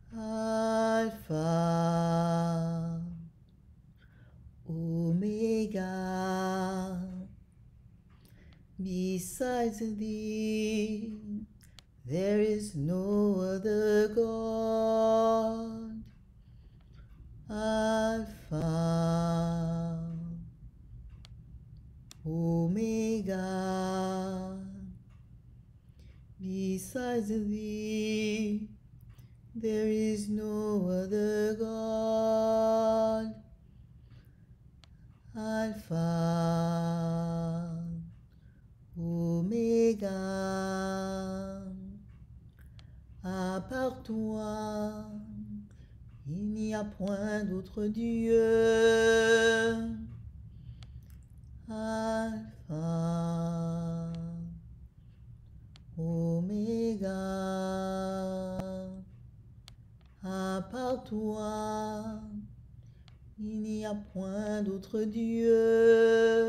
Alpha, Omega, besides thee, there is no other God. Alpha, Omega, besides thee, there is no other God. Alpha, Oméga, à part toi, il n'y a point d'autre Dieu. Alpha, Oméga, à part toi, il n'y a point d'autre Dieu.